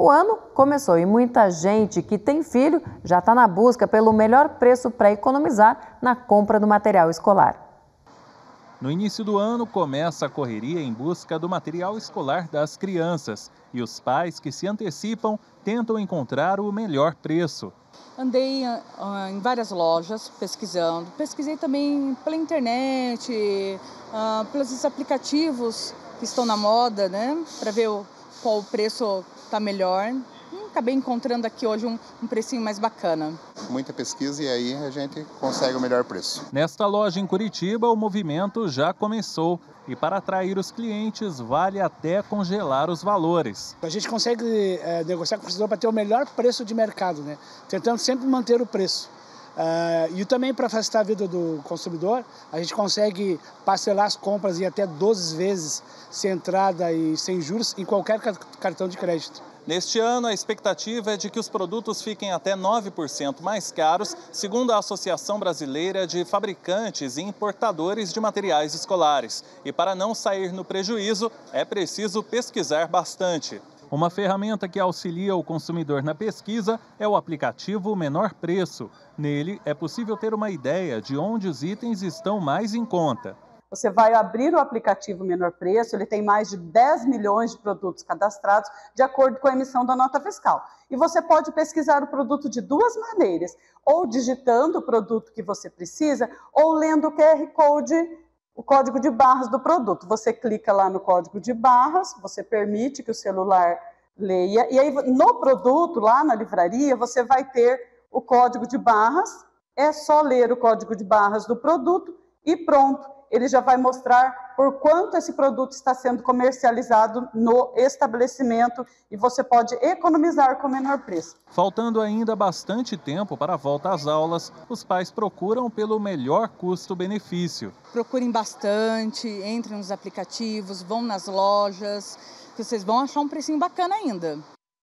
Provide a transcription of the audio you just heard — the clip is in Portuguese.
O ano começou e muita gente que tem filho já está na busca pelo melhor preço para economizar na compra do material escolar. No início do ano, começa a correria em busca do material escolar das crianças. E os pais que se antecipam tentam encontrar o melhor preço. Andei em várias lojas pesquisando. Pesquisei também pela internet, pelos aplicativos que estão na moda, né? Para ver qual o preço está melhor. Acabei encontrando aqui hoje um precinho mais bacana. Muita pesquisa e aí a gente consegue o melhor preço. Nesta loja em Curitiba, o movimento já começou. E para atrair os clientes, vale até congelar os valores. A gente consegue negociar com o consumidor para ter o melhor preço de mercado, né? Tentando sempre manter o preço. E também para facilitar a vida do consumidor, a gente consegue parcelar as compras em até 12 vezes sem entrada e sem juros em qualquer cartão de crédito. Neste ano, a expectativa é de que os produtos fiquem até 9% mais caros, segundo a Associação Brasileira de Fabricantes e Importadores de Materiais Escolares. E para não sair no prejuízo, é preciso pesquisar bastante. Uma ferramenta que auxilia o consumidor na pesquisa é o aplicativo Menor Preço. Nele, é possível ter uma ideia de onde os itens estão mais em conta. Você vai abrir o aplicativo Menor Preço, ele tem mais de 10 milhões de produtos cadastrados de acordo com a emissão da nota fiscal. E você pode pesquisar o produto de duas maneiras, ou digitando o produto que você precisa, ou lendo o QR Code, o código de barras do produto. Você clica lá no código de barras, você permite que o celular leia, e aí no produto, lá na livraria, você vai ter o código de barras, é só ler o código de barras do produto e pronto. Ele já vai mostrar por quanto esse produto está sendo comercializado no estabelecimento e você pode economizar com menor preço. Faltando ainda bastante tempo para a volta às aulas, os pais procuram pelo melhor custo-benefício. Procurem bastante, entrem nos aplicativos, vão nas lojas, que vocês vão achar um precinho bacana ainda.